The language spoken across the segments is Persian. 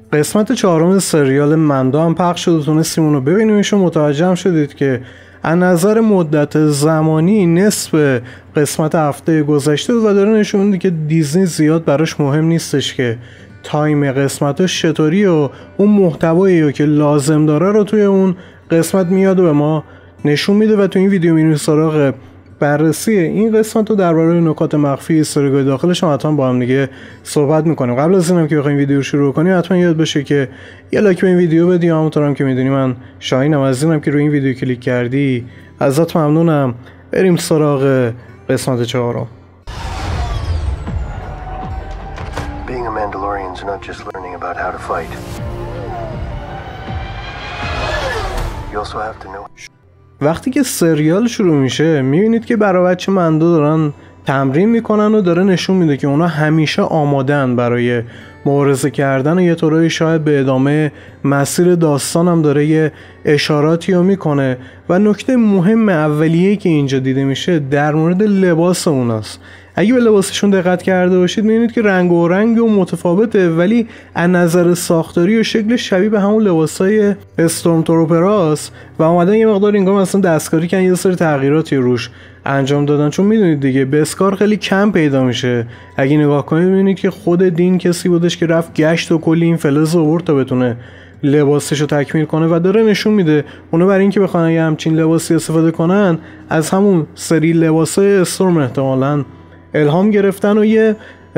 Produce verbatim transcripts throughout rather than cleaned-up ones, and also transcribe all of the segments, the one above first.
قسمت چهارم سریال مندو هم پخش شد و تونستیم اونو ببینیمش و متوجه هم شدید که از نظر مدت زمانی نصف قسمت هفته گذشته و داره نشون میده که دیزنی زیاد براش مهم نیستش که تایم قسمتاش چطوری و اون محتوایی که لازم داره رو توی اون قسمت میاد و به ما نشون میده و تو این ویدیو میریم سراغ بررسی این قسمت رو درباره نکات مخفی استوریگای داخلش هم حتما با هم دیگه صحبت میکنیم. قبل از اینم که بخوایم ویدیو رو شروع کنیم حتما یاد باشه که یه لایک به این ویدیو بدی. همونطورم که میدونی من شاهینم، از اینم که روی این ویدیو کلیک کردی ازت ممنونم. بریم سراغ قسمت چهارم. Being a Mandalorian is not just learning about how to fight. You also have to know. وقتی که سریال شروع میشه میبینید که برای بچه مندو دارن تمرین میکنن و داره نشون میده که اونا همیشه آمادن برای مبارزه کردن و یه طورایی شاید به ادامه مسیر داستان هم داره یه اشاراتی رو میکنه. و نکته مهم اولیه‌ای که اینجا دیده میشه در مورد لباس اوناست. اگه به لباسشون دقت کرده باشید میبینید که رنگ و رنگ و متفاوته، ولی از نظر ساختاری و شکل شبیه به همون لباسای استورم تروپراست و اومدن یه مقدار اینجا مثلا دستکاری کردن، یه سری تغییراتی روش انجام دادن. چون میدونید دیگه بسکار خیلی کم پیدا میشه. اگه نگاه کنید میبینید که خود دین کسی بودش که رفت گشت و کلی این فلز آورد تا بتونه لباسش رو تکمیل کنه و داره نشون میده اونا برای اینکه بخوان یه همچین لباسی استفاده کنن از همون سری لباسای استورم احتمالاً الهام گرفتن و یه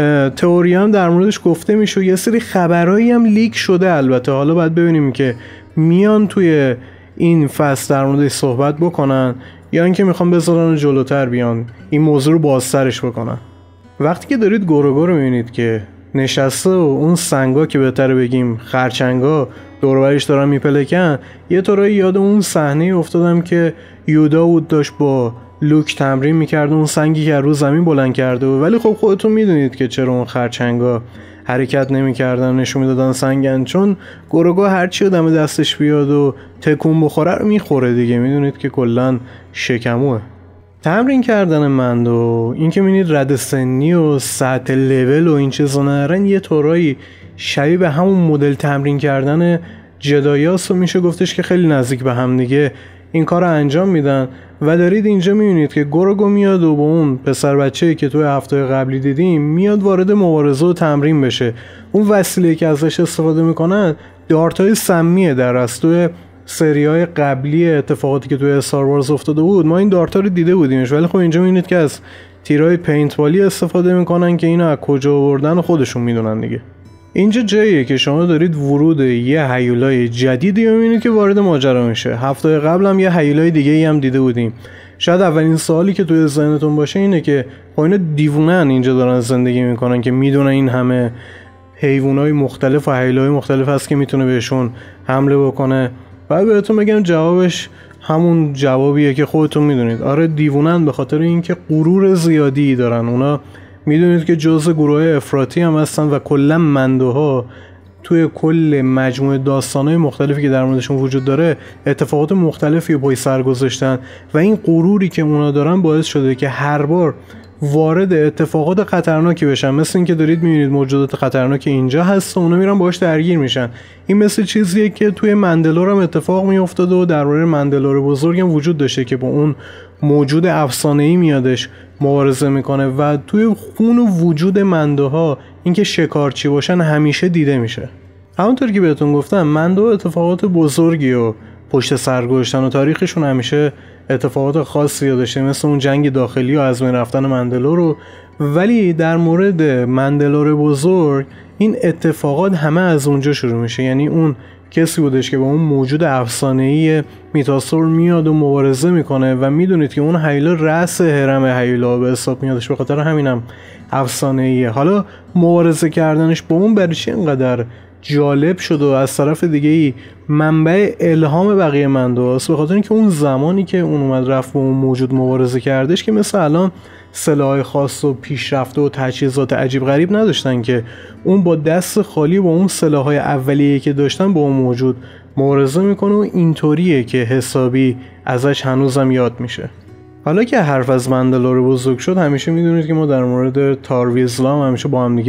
تئوری هم در موردش گفته میشه و یه سری خبرایی هم لیک شده. البته حالا باید ببینیم که میان توی این فصل در موردش صحبت بکنن یا اینکه میخوان بذارن جلوتر بیان این موضوع رو بازترش بکنن. وقتی که دارید گوروگو رو میبینید که نشسته و اون سنگا که بهتره بگیم خرچنگا دور و بریش دارن میپلکن، یه طورایی یاد اون صحنه افتادم که یودا بود داشت با لوک تمرین میکرد اون سنگی که رو زمین بلند کرده بود. ولی خب خودتون میدونید که چرا اون خرچنگا حرکت نمیکردن، نشون میدادن سنگن، چون گوروگو هرچی آدم دستش بیاد و تکون بخوره رو میخوره دیگه. میدونید که کلا شکموه. تمرین کردن مندو، این که میبینید رد سنی و سطح لول و این چیزا نرن، یه طورایی شبیه به همون مدل تمرین کردن جدایاست و میشه گفتش که خیلی نزدیک به هم دیگه این کار رو انجام میدن. و دارید اینجا میبینید که گوروگو میاد و با اون پسر بچه‌ای که توی هفته قبلی دیدیم میاد وارد مبارزه و تمرین بشه. اون وسیله‌ای که ازش استفاده میکنن دارت‌های سمیه. در از توی سری‌های قبلی اتفاقاتی که توی استار وارز افتاده بود ما این دارتا رو دیده بودیمش، ولی خب اینجا میبینید که از تیرای پینتبالی استفاده میکنن که اینو از کجا آوردن و خودشون میدونن دیگه. اینجا جاییه که شما دارید ورود یه هیولای جدیدی رو میبینید که وارد ماجرا میشه. هفته قبل هم یه هیولای دیگه ای هم دیده بودیم. شاید اولین سوالی که توی ذهنتون باشه اینه که خب اینا دیوونن اینجا دارن زندگی میکنن که میدونن این همه حیوانای مختلف و هیولای مختلف هست که میتونه بهشون حمله بکنه؟ بعد بهتون بگم جوابش همون جوابیه که خودتون میدونید. آره دیوونن، به خاطر اینکه غرور زیادی دارن. اونا میدونید که جزء گروه افراطی هم هستن و کلا مندوها توی کل مجموعه داستانهای مختلفی که در موردشون وجود داره اتفاقات مختلفی پای سر گذاشتن و این غروری که اونا دارن باعث شده که هر بار وارد اتفاقات خطرناکی بشن. مثل این که دارید میبینید موجودات خطرناکی اینجا هست و اونا میرن باهاش درگیر میشن. این مثل چیزیه که توی مندلور هم اتفاق میافتاده و درباره مندلور بزرگ هم وجود داشته که با اون موجود افسانه‌ای میادش مبارزه میکنه و توی خون و وجود مندوها اینکه شکارچی باشن همیشه دیده میشه. همونطور که بهتون گفتم مندو اتفاقات بزرگی و پشت سر گذاشتن و تاریخشون همیشه اتفاقات خاصی داشته، مثل اون جنگ داخلی و از بین رفتن مندلور رو. ولی در مورد مندلور بزرگ این اتفاقات همه از اونجا شروع میشه. یعنی اون کسی بودش که با اون موجود افسانه‌ای میتاسور میاد و مبارزه میکنه و میدونید که اون هیولا رأس هرم هیولا به حساب میادش، به خاطر همینم افسانه‌ایه. حالا مبارزه کردنش با اون برای چی اینقدر جالب شد و از طرف دیگه ای منبع الهام بقیه مندوهاست؟ به خاطر اینکه اون زمانی که اون اومد رفت با اون موجود مبارزه کردش که مثل الان سلاح خاص و پیشرفته و تجهیزات عجیب غریب نداشتن، که اون با دست خالی با اون سلاح‌های اولیه‌ای که داشتن با اون موجود مبارزه میکنه و اینطوریه که حسابی ازش هنوزم یاد میشه. حالا که حرف از مندلور بزرگ شد، همیشه میدونید که ما در مورد تارویزلا همیشه با هم دیگه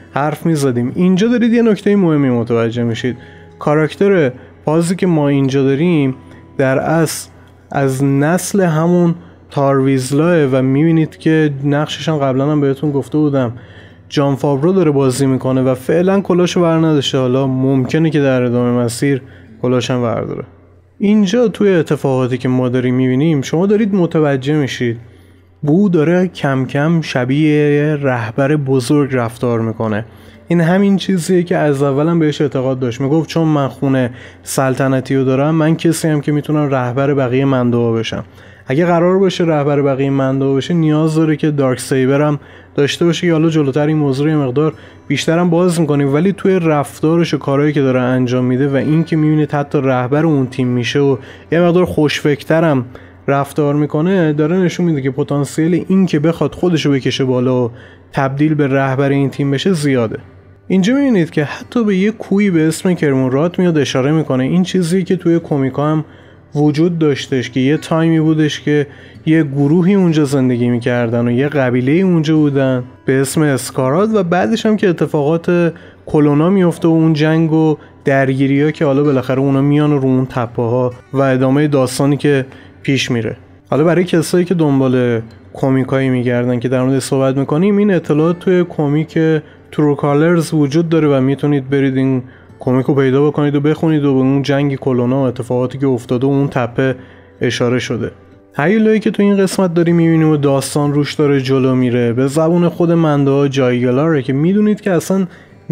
حرف میزدیم. اینجا دارید یه نکته مهمی متوجه میشید. کاراکتر پازی که ما اینجا داریم در اصل از نسل همون تارویزلاه و میبینید که نقشش هم قبلا هم بهتون گفته بودم جان فاورو داره بازی میکنه و فعلا کلاشو ور نداشته. حالا ممکنه که در ادامه مسیر کلاش هم برداره. اینجا توی اتفاقاتی که ما داریم میبینیم شما دارید متوجه میشید بو داره کم کم شبیه رهبر بزرگ رفتار میکنه. این همین چیزیه که از اولم بهش اعتقاد داشت. میگفت چون من خونه سلطنتی رو دارم، من کسی هم که میتونم رهبر بقیه مندوها بشم. اگه قرار باشه رهبر بقیه مندوها بشه نیاز داره که دارک سیبر هم داشته باشه که حالا جلوتر این موضوع رو مقدار بیشترم باز میکنیم. ولی توی رفتارش و کارهایی که داره انجام میده و این که میبینید حتی رهبر اون تیم میشه و یه مقدار خوشفکرترم رفتار میکنه، داره نشون میده که پتانسیل این که بخواد خودشو بکشه بالا و تبدیل به رهبر این تیم بشه زیاده. اینجا میبینید که حتی به یه کوی به اسم کرمورات میاد اشاره میکنه. این چیزی که توی کمیکا هم وجود داشتش که یه تایمی بودش که یه گروهی اونجا زندگی میکردن و یه قبیله اونجا بودن به اسم اسکارات و بعدش هم که اتفاقات کلونا میفته و اون جنگ و درگیری ها که حالا بالاخره اونا میان رو اون تپه ها و ادامه داستانی که پیش میره. حالا برای کسایی که دنبال کمیکایی میگردن که در مورد صحبت میکنیم، این اطلاعات توی کمیک ترو کالرز وجود داره و میتونید برید این کمیک رو پیدا بکنید و بخونید و به اون جنگ کلونا و اتفاقاتی که افتاده و اون تپه اشاره شده. هیولایی که تو این قسمت داریم میبینیم و داستان روش داره جلو میره به زبون خود مندوها جایگلاره که میدونید که اصلا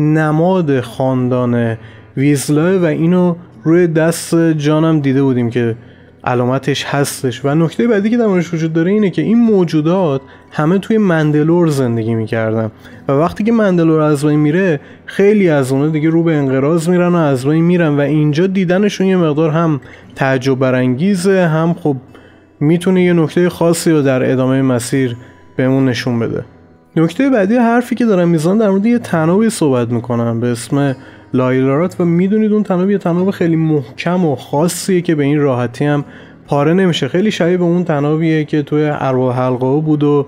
نماد خاندان ویزلاه و اینو روی دست جانم دیده بودیم که علامتش هستش. و نکته بعدی که در موردش وجود داره اینه که این موجودات همه توی مندلور زندگی میکردن و وقتی که مندلور از بین میره خیلی از اونها دیگه رو به انقراض میرن و از بین میرن و اینجا دیدنشون یه مقدار هم تعجب برانگیزه، هم خب میتونه یه نکته خاصی رو در ادامه مسیر بهمون نشون بده. نکته بعدی حرفی که دارم میزنم در مورد یه تنابی صحبت میکنم به اسم لایلارات و میدونید اون تناب یه تناب خیلی محکم و خاصیه که به این راحتی هم پاره نمیشه. خیلی شبیه به اون تنابیه که توی ارواح حلقه بود و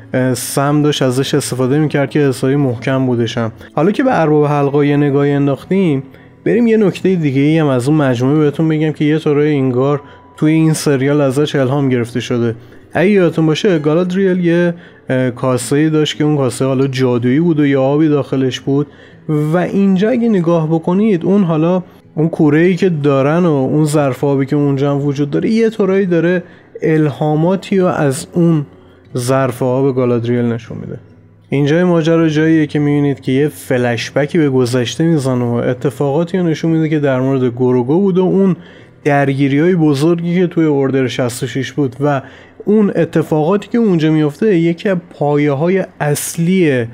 سم داشت ازش استفاده میکرد که حسابی محکم بودشم. حالا که به ارواح حلقه یه نگاهی انداختیم، بریم یه نکته دیگه ای هم از اون مجموعه بهتون بگم که یه طوری انگار توی این سریال ازش الهام گرفته شده. اگه یادتون باشه گالادریل یه کاسه‌ای داشت که اون کاسه حالا جادویی بود و یه آبی داخلش بود و اینجا اگه نگاه بکنید اون حالا اون کوره‌ای که دارن و اون ظرف آبی که اونجا هم وجود داره یه طورایی داره الهاماتی رو از اون ظرف آب گالادریل نشون میده. اینجا ماجرا جاییه که میبینید که یه فلش بکی به گذشته میزنه و اتفاقاتی رو نشون میده که در مورد گوروگو بود و اون درگیری‌های بزرگی که توی اوردر شصت و شش بود و اون اتفاقاتی که اونجا میفته یکی از پایه‌های اصلی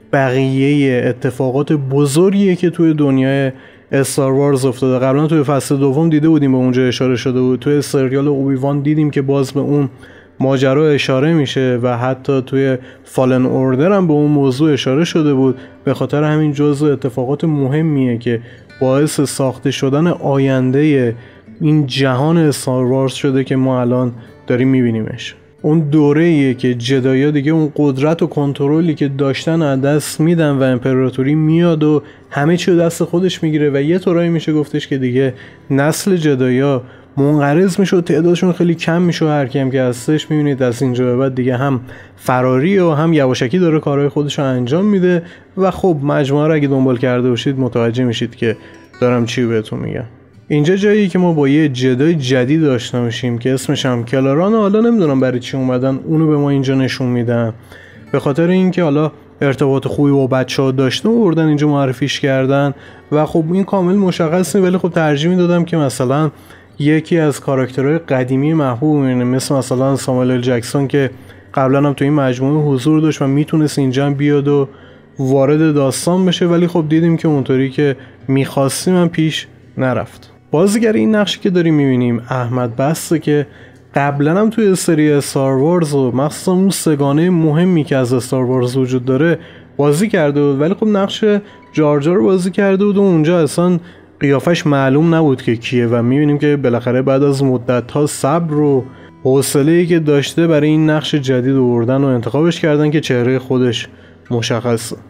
بقیه اتفاقات بزرگیه که توی دنیای استار وارز افتاده. قبلا توی فصل دوم دیده بودیم به اونجا اشاره شده بود. توی سریال اوبی وان دیدیم که باز به اون ماجرا اشاره میشه و حتی توی فالن اوردر هم به اون موضوع اشاره شده بود. به خاطر همین جزء اتفاقات مهمیه که باعث ساخته شدن آینده این جهان استار وارز شده که ما الان داریم میبینیمش. اون دوره‌ایه که جدایا دیگه اون قدرت و کنترلی که داشتن از دست میدن و امپراتوری میاد و همه چی رو دست خودش میگیره و یه طورایی میشه گفتش که دیگه نسل جدایا منقرض میشه و تعدادشون خیلی کم میشه و هر کیم که هستش میبینید از اینجا به بعد دیگه هم فراری و هم یواشکی داره کارهای خودش رو انجام میده و خب مجموعه رو اگه دنبال کرده باشید متوجه میشید که دارم چی بهتون میگم. اینجا جایی که ما با یه جدای جدید آشنا میشیم که اسمش هم کلاران. حالا نمیدونم برای چی اومدن اونو به ما اینجا نشون میدن، به خاطر اینکه حالا ارتباط خوبی با بچه‌ها داشته و بردن اینجا معرفیش کردن و خب این کامل مشخص نیست، ولی خب ترجیح میدادم که مثلا یکی از کاراکترهای قدیمی محبوب مثل مثلا ساموئل ال جکسون که قبلا هم تو این مجموعه حضور داشت و میتونست اینجا بیاد و وارد داستان بشه، ولی خب دیدیم که اونطوری که میخواستیم هم پیش نرفت. بازیگر این نقشی که داریم میبینیم احمد بسته که قبلا هم توی سری استار وارز و مخصوصا اون سگانه مهمی که از استار وارز وجود داره بازی کرده بود، ولی خب نقش جارجار رو بازی کرده بود و اونجا اصلا قیافش معلوم نبود که کیه و میبینیم که بالاخره بعد از مدت‌ها صبر و حوصله‌ای که داشته برای این نقش جدید آوردن و انتخابش کردن که چهره خودش مشخصه.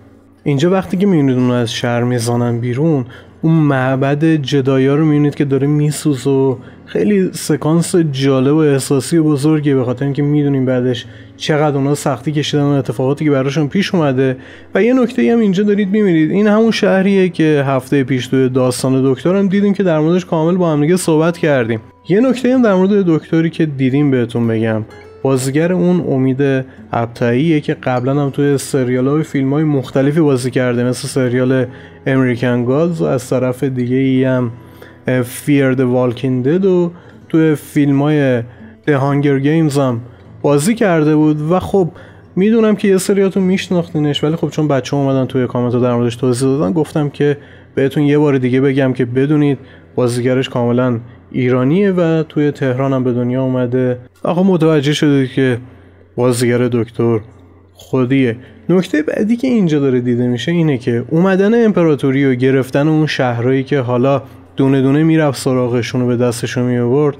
اینجا وقتی که میبینید اون از شهر میزنن بیرون، اون معبد جدایا رو میبینید که داره میسوزه و خیلی سکانس جالب و احساسی و بزرگیه، به خاطر اینکه میدونیم بعدش چقدر اونا سختی کشیدن و اتفاقاتی که براشون پیش اومده. و یه نکته هم اینجا دارید میبینید، این همون شهریه که هفته پیش توی داستان دکتر هم دیدیم که در موردش کامل با هم دیگه صحبت کردیم. یه نکته هم در مورد دکتری که دیدیم بهتون بگم، بازیگر اون امید ابطحیه که قبلا هم توی سریال‌ها و فیلم‌های مختلفی بازی کرده، مثل سریال امریکن گادز و از طرف دیگه ای هم فیر د والکینگ دد و توی فیلم‌های د هانگر گیمز هم بازی کرده بود. و خب میدونم که یه سریاتون میشناختینش، ولی خب چون بچه اومدن توی کامنت در موردش توضیح دادن، گفتم که بهتون یه بار دیگه بگم که بدونید بازیگرش کاملا ایرانیه و توی تهران هم به دنیا اومده. آقا متوجه شده که بازیگر دکتر خودیه. نکته بعدی که اینجا داره دیده میشه اینه که اومدن امپراتوری و گرفتن اون شهرهایی که حالا دونه دونه میرفت سراغشون و به دستشون می آورد،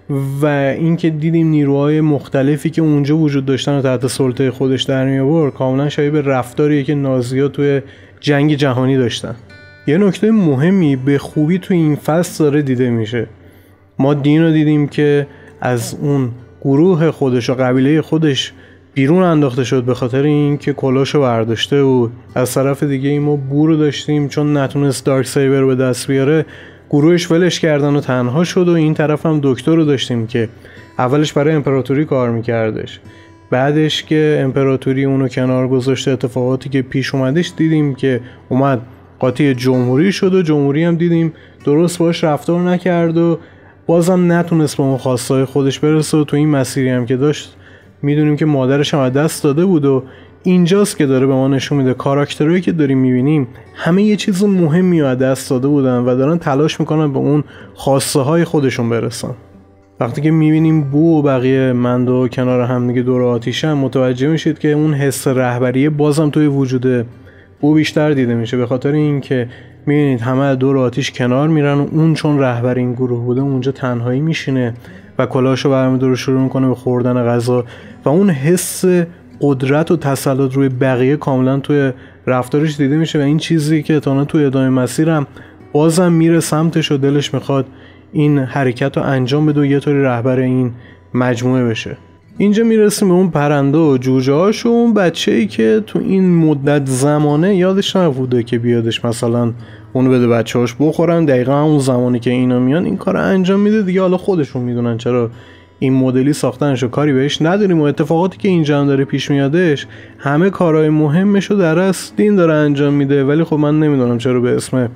و اینکه دیدیم نیروهای مختلفی که اونجا وجود داشتن و تحت سلطه خودش در می آورد، کاملا شبیه به رفتاریه که نازی‌ها توی جنگ جهانی داشتن. یه نکته مهمی به خوبی توی این فصل داره دیده میشه. ما دین رو دیدیم که از اون گروه خودش و قبیله خودش بیرون انداخته شد به خاطر اینکه کلاشو برداشته، و از طرف دیگه ای ما بو رو داشتیم چون نتونست دارک سیبر رو به دست بیاره، گروهش ولش کردن و تنها شد. و این طرف هم دکتر رو داشتیم که اولش برای امپراتوری کار میکردش، بعدش که امپراتوری اونو کنار گذاشته، اتفاقاتی که پیش اومدش دیدیم که اومد قاطی جمهوری شد و جمهوری هم دیدیم درست باش رفتار نکرد و بازم نتونست به اون خواستای خودش برسه و تو این مسیری هم که داشت میدونیم که مادرش هم از دست داده بود. و اینجاست که داره به ما نشون میده کاراکترهایی که داریم میبینیم همه یه چیز مهمی از دست داده بودن و دارن تلاش میکنن به اون خواسته های خودشون برسن. وقتی که میبینیم بو و بقیه مندو کنار هم دیگه دور آتیشن، متوجه میشید که اون حس رهبری بازم توی وجود بو بیشتر دیده میشه، به خاطر اینکه میبینید همه دور آتیش کنار میرن و اون چون رهبر این گروه بوده اونجا تنهایی میشینه و کلاشو برمی‌داره شروع میکنه به خوردن غذا، و اون حس قدرت و تسلط روی بقیه کاملا توی رفتارش دیده میشه. و این چیزی که تا توی ادامه مسیرم بازم میره سمتش و دلش میخواد این حرکت رو انجام بده و یه طوری رهبر این مجموعه بشه. اینجا میرسیم به اون پرنده و جوجه هاش و اون بچه‌ای که تو این مدت زمانه یادش نبوده که بیادش مثلا اونو بده بچه‌هاش بخورن. دقیقا همون زمانی که اینا میان این کار انجام میده دیگه، حالا خودشون میدونن چرا این مدلی ساختنشو، کاری بهش نداریم. و اتفاقاتی که اینجا هم داره پیش میادش همه کارهای مهمشو در اصل دین داره انجام میده، ولی خب من نمیدونم چرا به اسم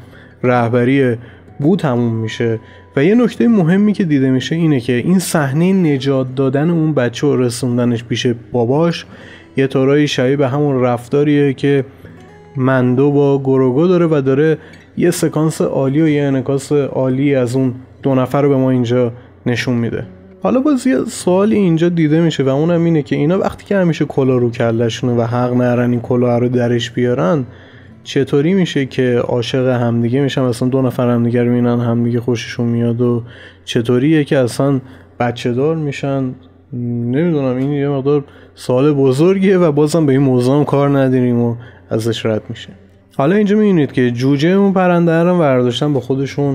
رهبری بو تموم میشه. و یه نکته مهمی که دیده میشه اینه که این صحنه نجات دادن اون بچه و رسوندنش پیش باباش یه طورایی شبیه به همون رفتاریه که مندو با گروگو داره و داره یه سکانس عالی و یه انعکاس عالی از اون دو نفر رو به ما اینجا نشون میده. حالا باز یه سوالی اینجا دیده میشه و اونم اینه که اینا وقتی که همیشه کلا رو کلشونه و حق نرن این کلا رو درش بیارن، چطوری میشه که عاشق همدیگه میشن، اصلا دو نفر همدیگه رو میبینن همدیگه خوششون میاد، و چطوریه که اصلا بچه دار میشن؟ نمیدونم، این یه مقدار سوال بزرگیه و بازم به این موضوع هم کار نداریم و ازش رد میشه. حالا اینجا میبینید که جوجه اون پرنده رو برداشتن با خودشون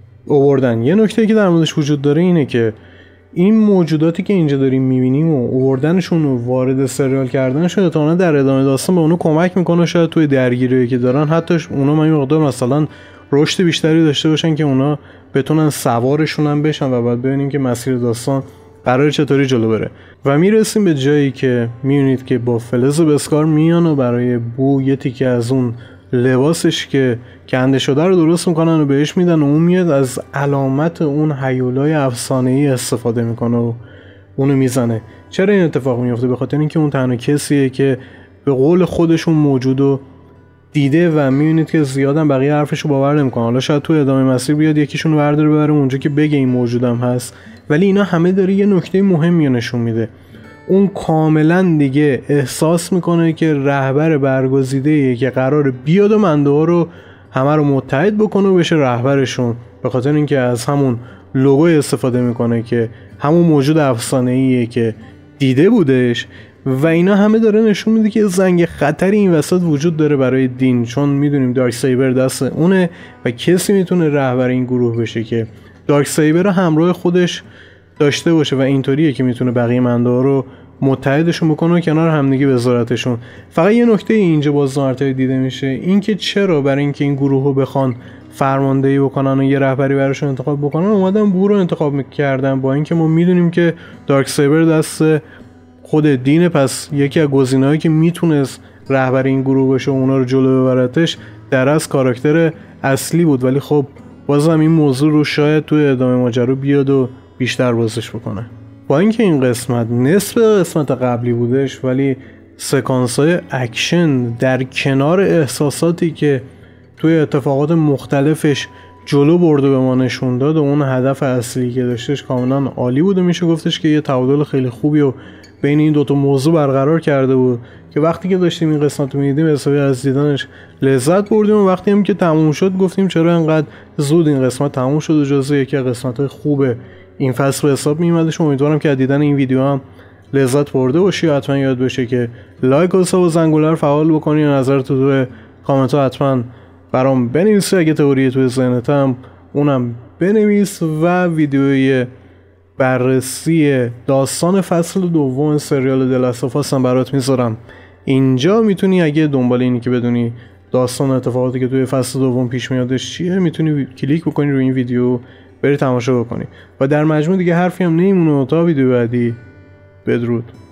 آوردن. یه نکته که در موردش وجود داره اینه که این موجوداتی که اینجا داریم میبینیم و آوردنشون و وارد سریال کردنشون تا در ادامه داستان به اونو کمک میکنه، شاید توی درگیری که دارن حتی اونا ما این مقدار مثلا رشد بیشتری داشته باشن که اونا بتونن سوارشون هم بشن و بعد ببینیم که مسیر داستان قرار چطوری جلو بره. و میرسیم به جایی که میبینید که با فلز و بسکار میان و برای بو یه تیکه از اون لباسش که کنده شده رو درست میکنن و بهش میدن و اون میاد از علامت اون هیولای افسانه‌ای استفاده میکنه و اونو میزنه. چرا این اتفاق میفته؟ به خاطر اینکه اون تنها کسیه که به قول خودشون موجود و دیده و میبینید که زیادم بقیه حرفشو باور نمیکنن. حالا شاید تو ادامه مسیر بیاد یکیشون رو برداره ببره اونجا که بگه این موجودم هست، ولی اینا همه داره یه نکته مهمی نشون میده. اون کاملا دیگه احساس میکنه که رهبر برگزیده‌ایه که قراره بیاد و مندوها رو همه رو متحد بکنه و بشه رهبرشون، به خاطر اینکه از همون لوگوی استفاده میکنه که همون موجود افسانه‌ایه که دیده بودش و اینا همه داره نشون میده که زنگ خطری این وسط وجود داره برای دین، چون میدونیم دارک سایبر دست اونه و کسی میتونه رهبر این گروه بشه که دارک سایبر رو همراه خودش داشته باشه و اینطوریه که میتونه بقیه منده رو متحدشون بکنه و کنار همدیگه وزارتشون. فقط یه نکته اینجا باز نارتای دیده میشه، این که چرا برای اینکه این گروه رو بخوان فرماندهی بکنن و یه رهبری براشون انتخاب بکنن اومدن بو رو انتخاب میکردن، با اینکه ما میدونیم که دارک سایبر دست خود دینه. پس یکی از گزینه‌هایی که میتونست رهبر این گروه بشه و اونا رو جلو ببرتش در از کاراکتر اصلی بود، ولی خب بازم این موضوع رو شاید توی ادامه ماجرا بیاد و بیشتر بازش بکنه. با اینکه این قسمت نصف قسمت قبلی بودش، ولی سکانس‌های اکشن در کنار احساساتی که توی اتفاقات مختلفش جلو برد و به ما نشون داد و اون هدف اصلی که داشتش کاملا عالی بود و میشه گفتش که یه تعادل خیلی خوبی و بین این دوتا موضوع برقرار کرده بود که وقتی که داشتیم این قسمت رو میدیدیم حسابی از دیدنش لذت بردیم و وقتی هم که تموم شد گفتیم چرا انقدر زود این قسمت تموم شد و جزو یکی از قسمت‌های خوب این فصل به حساب میومدش. امیدوارم که از دیدن این ویدیو هم لذت برده باشی. حتما یاد بشه که لایک و ساب و زنگوله رو فعال بکنی و نظرت تو کامنت ها حتما برام بنویس. اگه تئوری تو ذهنت هم اونم بنویس و ویدیوی بررسی داستان فصل دوم سریال د لاست آف اس هم برات میذارم اینجا. میتونی اگه دنبال اینی که بدونی داستان اتفاقاتی که توی فصل دوم پیش میادش چیه میتونی کلیک بکنی روی این ویدیو بری تماشا بکنی و در مجموع دیگه حرفی هم نمیمونه تا ویدیو بعدی. بدرود.